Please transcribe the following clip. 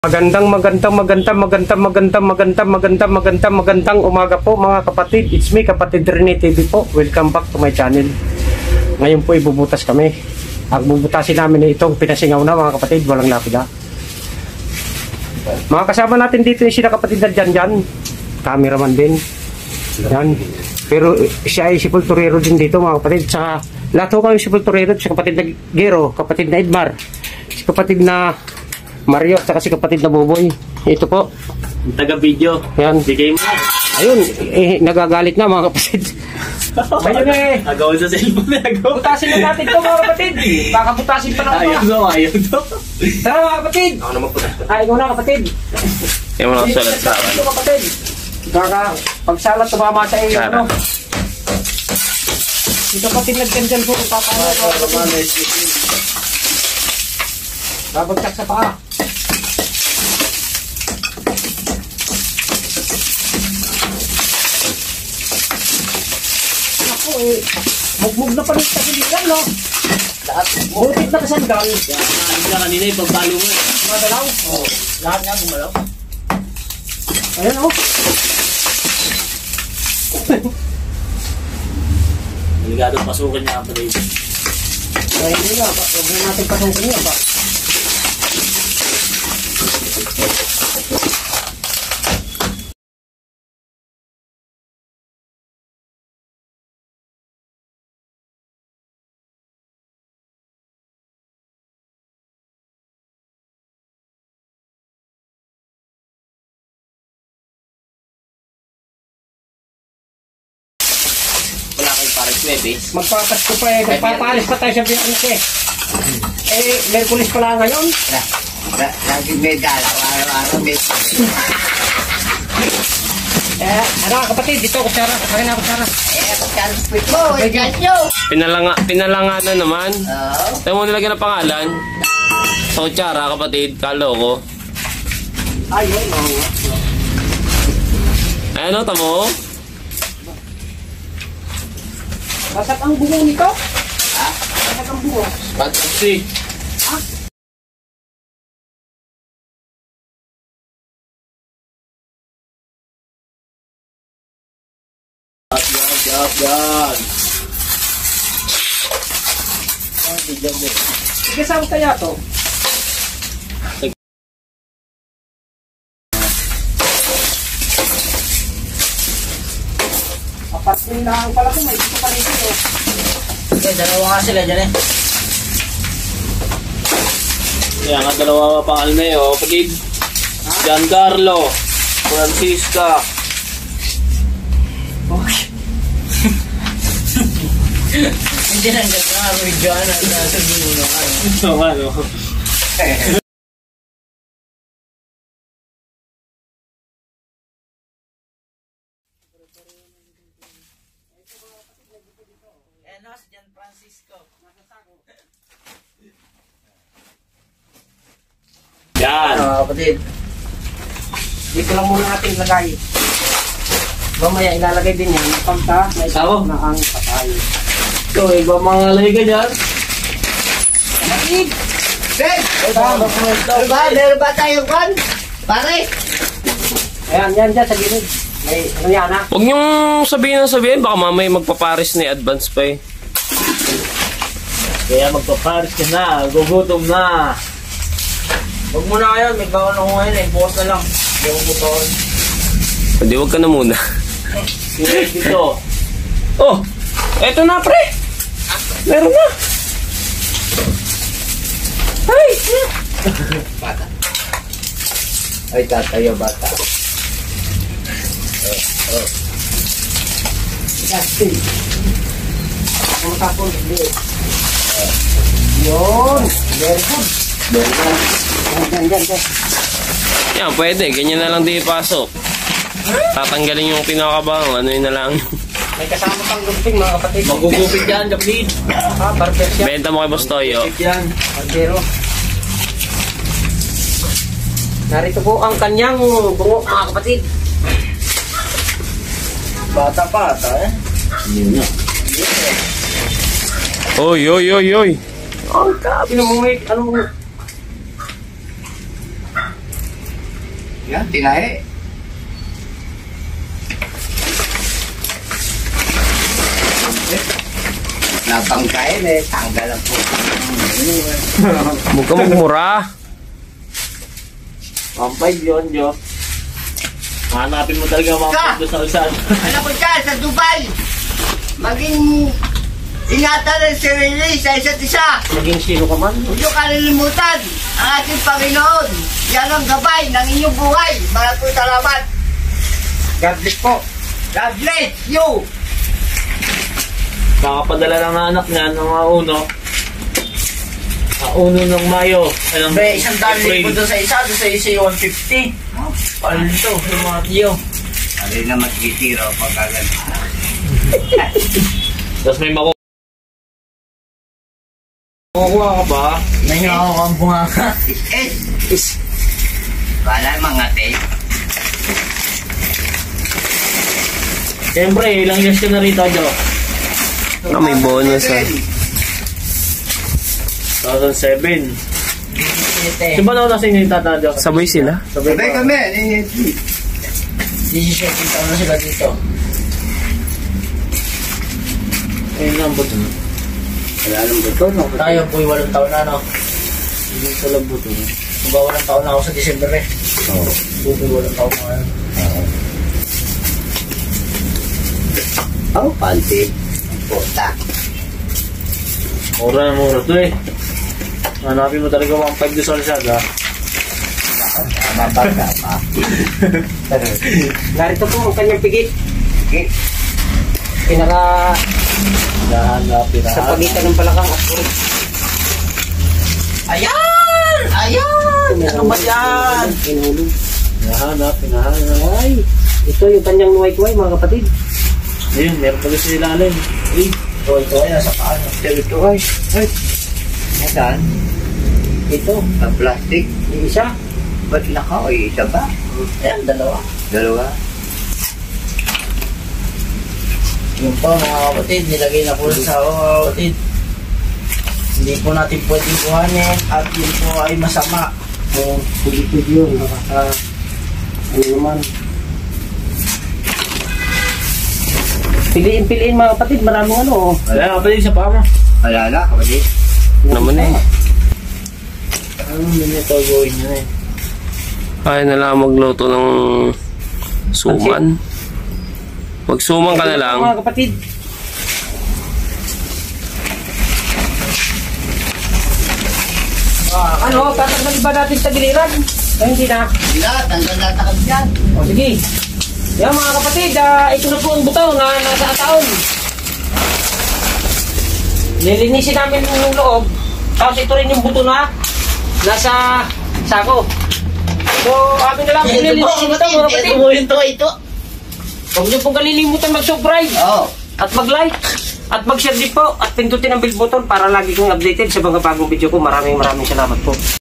Magandang umaga po mga kapatid. It's me, Kapatid Rene TV po. Welcome back to my channel. Ngayon po ibubutas kami. Ang bubutasin namin ay itong pinasingaw na mga kapatid, walang lapida. Mga kasama natin dito yung sila kapatid na dyan. Cameraman din. Yan. Pero siya ay sepulturero din dito mga kapatid. Sa lahat ko kami sepulturero. Si kapatid na Gero, kapatid na Edmar, si kapatid na Mario, at si kapatid na Boboy. Ito po. Taga-video. Yan. Bigay mo. Ayun, nagagalit na mga kapatid. Ayun eh. Agaw sa cellphone na agaw. Butasin na natin ito mga kapatid. Baka butasin pa lang ito. Ayaw daw. Tara mga kapatid. Ako na magputas. Ikaw na kapatid. Kaya mo na salat sa akin. Ito kapatid. Baka pagsalat tumama sa iyo. Ano? Ito kapatid nagkandyan po. Babagsak sa paa. Ako eh, mugmug na palit sa pilihan, no? Lahat butit na kasandal. Naalis ka kanina yung pagbalo mo. Madalaw? Oo. Lahat nga gumalaw. Ayan, oh. Maligado pasukin niya pa dito. Ay, hindi nga. Huwag na natin pasukin niya ba? Wala kayong parang Webes. Magpapas ko pa eh. Magpapalis pa tayo sa Biyangke. Eh, Merkulis pala ngayon. Lagi may dalaw, araw-araw may Ano kapatid, dito kutsara. Akin na kutsara. pagkalpit mo, ikas nyo. Pinalanga na naman. Oo. Tayo mo nilagyan ng pangalan. Sa kutsara, kapatid. Kaloko. Ayun, Ayan o, tamo. basag ang bungo nito. Ha? Basag ang bungo. Pag-taxi. Yan. Sige, saan kaya to? Apat na pala ko, may ito pa nito. Okay, dalawa nga sila dyan eh. Kaya nga dalawa pangalan na yun. Kapatid. Giancarlo. Francisca. Hindi lang gano'n, medyo ano, sabihin mo naman. Ito ano. Ano, si Gian Francisco. Yan. Kapatid. Dito lang muna natin ilagay. Mamaya ilalagay din yan. Pagka may Sawo? na ang patay. Ito, iba mga lay ka dyan. Kapatid! Ben! Meron ba tayong kan? Pare! Ayan, yan dyan sa gilid. May ano yan ha? Huwag niyong sabihin, baka mamaya magpaparis na advance pa eh. Kaya magpaparis ka na, gugutom na. Huwag mo na ngayon, may bawal ako ngayon eh. Bukas na lang. Hindi ako bubawal. Hindi, huwag ka na muna. Dito. Oh, eto na pre. Meron na. Ay! Bata. Ay, tatayo bata. Justin. Ang tapon. Yun. Very good. Yan. Yan, pwede. Ganyan na lang di ipasok. Tatanggalin yung pinakabang. Ano yun na lang. May kasama pang guping mga kapatid. Magugupit yan, kapatid. Barber siya. Benta mo kay Boss Toyo. Yan. Barbero. Narito po ang kanyang bungo mga kapatid. Bata eh. Yun na. Oy. Ang kabi na mo may ano Yan, tinahe. Nabangkain eh, tanggal ang po. Huwag ka magmura. 1.5 yun, Jo. Hanapin mo talaga mga Ka! pagdo sa alsaan. Alam ko dyan, sa Dubai, maging ingatan ng sarili sa isa't isa. Maging sino ka man. Huwag niyo kalilimutan ang ating Panginoon. Yan ang gabay ng inyong buhay. Maraming salamat. God bless po. God bless you. Kakapadala lang ng anak niya ng mga uno. Uno ng Mayo. Ayun, May isang April. doon sa isa 150. Paano ito? Yung mga tiyo. Ano na mag-itiro pag agad. Tapos may makukuha ka ba? May ako kang bunganga. Is. Wala mga te. Siyempre, ilang years ka na rito, Jo? May bonus ah. 2007. Di ba nauna sa inyo yung tata, Jo? Sabay sila. Sabay kami. 17 taon na sila dito. Ayun lang buto. Wala nang buto, no? Tayo po'y 8 taon na, no? Hindi ko lang buto. Kung ba 8 taon na ako sa December eh. Oo. Buto 8 taon na ngayon. Oh, panty. Puta. Mura na mura to eh. Hanapin mo talaga 1.5 doon sa Lazada. Mabagka pa. Narito po ang kanyang pigit. Okay. Pinaka Hanapin na. sa pagitan ng palakang at puro. Ayan! Ayan! Ano ba yan? Pinulong. Hanapin na. Ay, ito yung kanyang nuway-tuway mga kapatid. Ayun, meron pala sa ilalim. Ay, ito ay nasa paano. Ito ay. Ay. Nasaan? Ito, Ang plastic. yung isa. Ba't naka? O isa ba? Ayan, dalawa. Dalawa. Yun po mga kapatid, nilagay na po sa mga kapatid. Hindi po natin pwedeng kuhanin at yun po ay masama. So, pigit yun. Nakaka, ano naman. Piliin mga kapatid, maraming ano. Wala kapatid sa pama. Wala na, kapatid. Naman eh. Ano nyo ito gawin nyo eh. Kaya na lang magluto ng suman. Magsuman ka na lang. Mga kapatid. Ano, tatanggalin ba natin sa giliran? O hindi na? Wala, tanggal na takad yan. O sige. Yan mga kapatid, ito na po ang buto na nasa taon. Nilinisin namin yung loob. Tapos ito rin yung buto na nasa sako. So, amin na lang kung nilinisin ito mga kapatid. Ito. Huwag niyo pong kalilimutan mag-subscribe Oo. at mag-like at mag-share din po at pindutin ang bell button para lagi kong updated sa mga bagong video ko. Maraming salamat po.